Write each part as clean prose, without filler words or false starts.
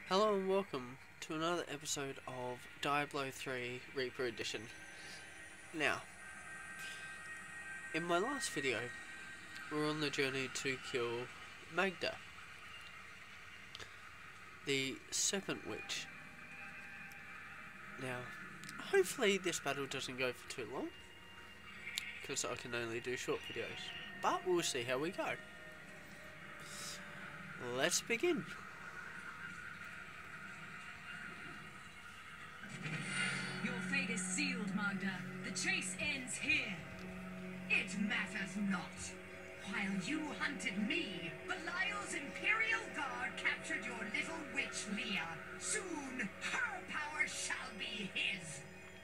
Hello and welcome to another episode of Diablo 3 Reaper Edition. Now, in my last video, we were on the journey to kill Magda, the Serpent Witch. Now, hopefully this battle doesn't go for too long, because I can only do short videos, but we'll see how we go. Let's begin. Your fate is sealed, Magda. The chase ends here. It matters not. While you hunted me, Belial's Imperial Guard captured your little witch Leah. Soon, her power shall be his.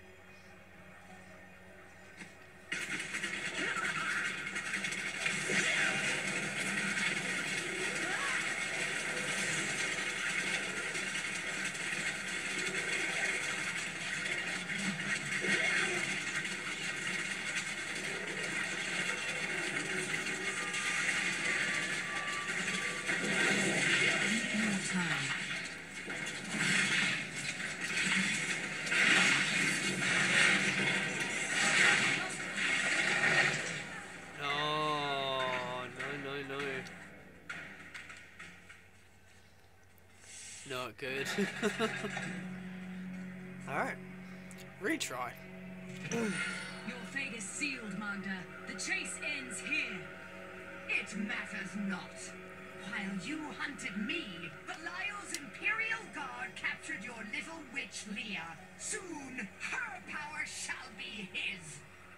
Not good. Alright, retry. Your fate is sealed, Magda. The chase ends here. It matters not. While you hunted me, Belial's Imperial Guard captured your little witch Leah. Soon, her power shall be his.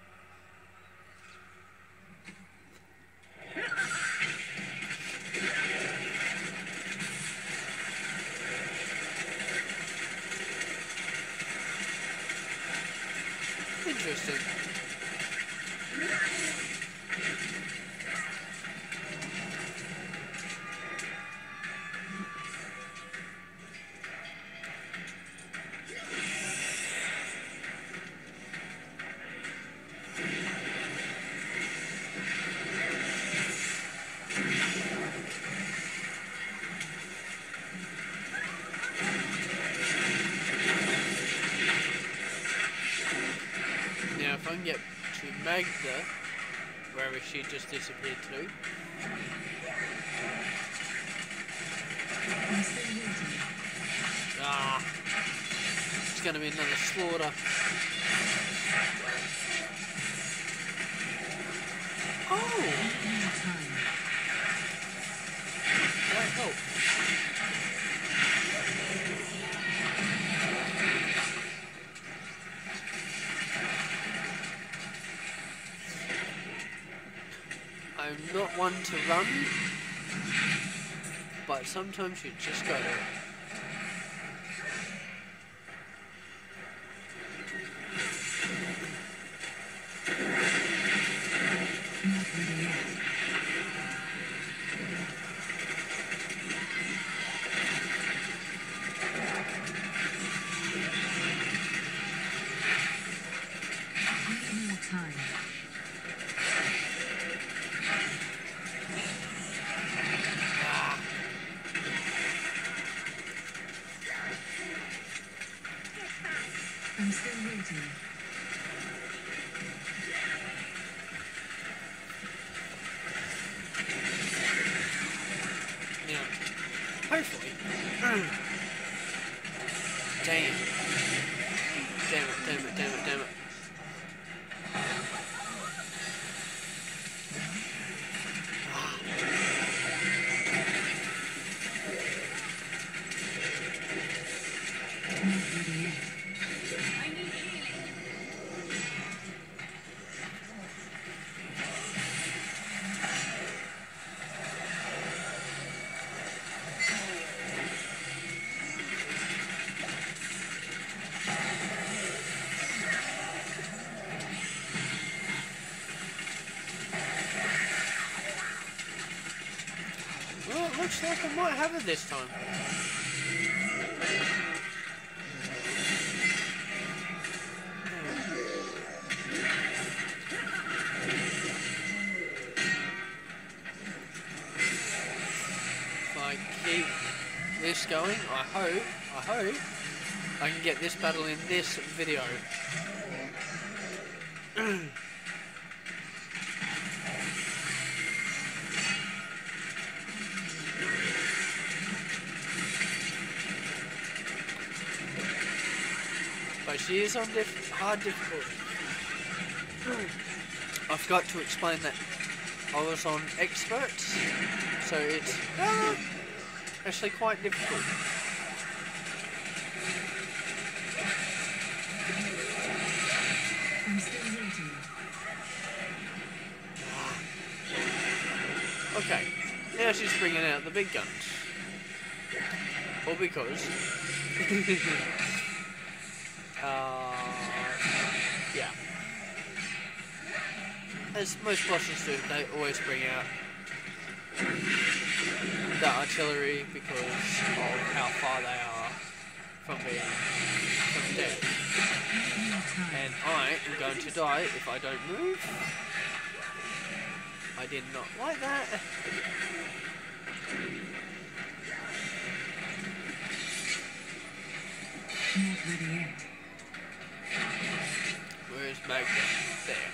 Interesting. Now if I can get to Magda, wherever she just disappeared to. Ah, it's going to be another slaughter. Oh! That helped. I'm not one to run, but sometimes you just gotta. I'm still waiting. Yeah. Hopefully. Damn. Damn it. I need healing. Well, it looks like I might have it this time. If I keep this this going. I hope I can get this battle in this video. But she is on hard difficulty. I forgot to explain that I was on expert, so it's actually quite difficult. I'm still waiting. Okay, now she's bringing out the big guns. Or because... yeah. As most bosses do, they always bring out the artillery because of how far they are from death. And I am going to die if I don't move. I did not like that. Not ready yet. Where's Magda? There.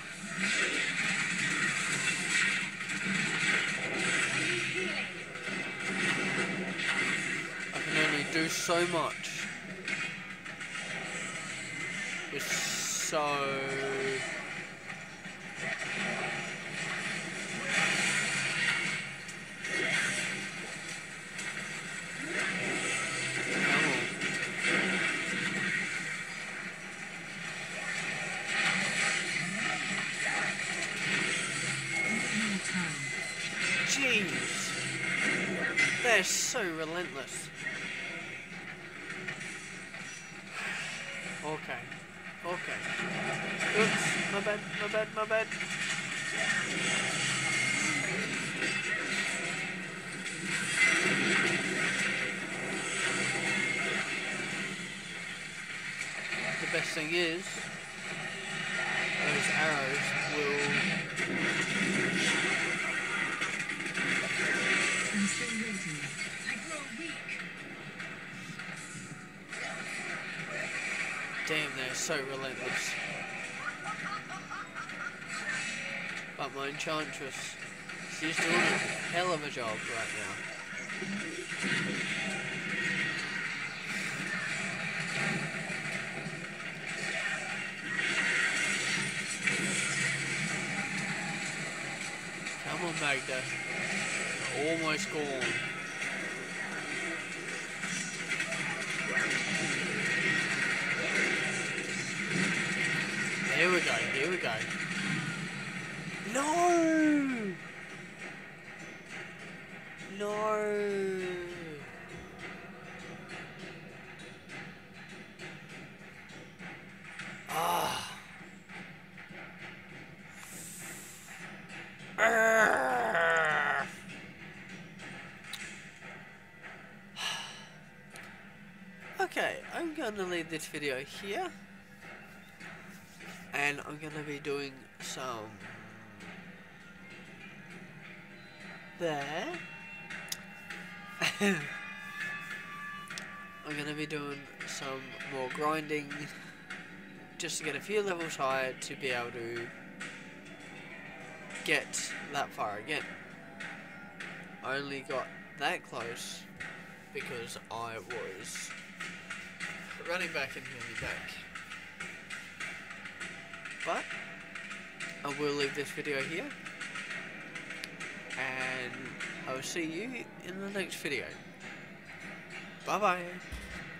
I can only do so much. It's so... Jeez, they're so relentless. Okay. Oops, my bad. The best thing is, those arrows will... I'm still waiting. I grow weak. Damn, they're so relentless. But my enchantress, she's doing a hell of a job right now. Come on, Magda. You're almost gone. Here we go. No! Ah. Okay, I'm gonna leave this video here. And I'm gonna be doing some there. I'm gonna be doing some more grinding just to get a few levels higher to be able to get that far again. I only got that close because I was running back and nearly back. But I will leave this video here, and I will see you in the next video. Bye bye.